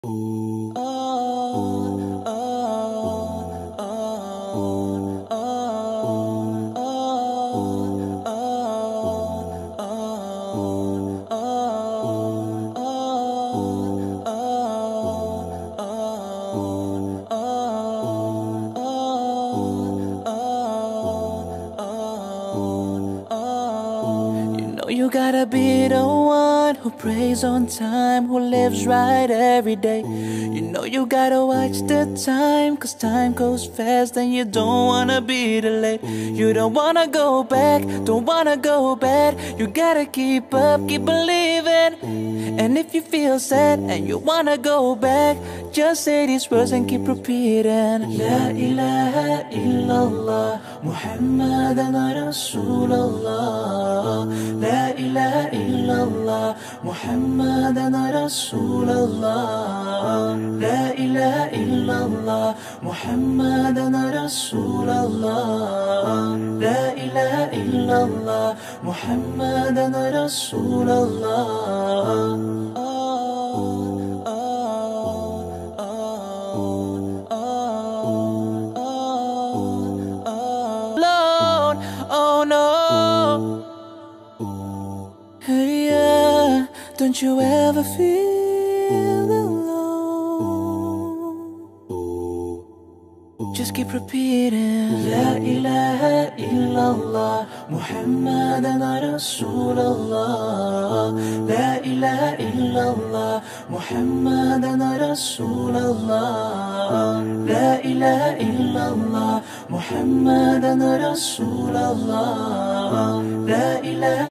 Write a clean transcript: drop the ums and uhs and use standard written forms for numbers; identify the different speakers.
Speaker 1: You gotta be the one who prays on time, who lives right every day. You know you gotta watch the time, cause time goes fast and you don't wanna be delayed. You don't wanna go back, don't wanna go bad. You gotta keep up, keep believing. And if you feel sad and you wanna go back, just say these words and keep repeating. La ilaha illallah, Muhammadan Rasulullah. La ilaha illallah, Muhammadan Rasulullah. La ilaha illallah, Muhammadan Rasulullah. La ilaha illallah, Muhammadan Rasulullah. Oh no, hey, yeah. Don't you ever feel alone? Just keep repeating. La ilaha illallah, Muhammadan Rasulullah. La ilaha illallah, Muhammadan Rasulullah. La ilaha illallah, Muhammadan Rasulullah. La ilaha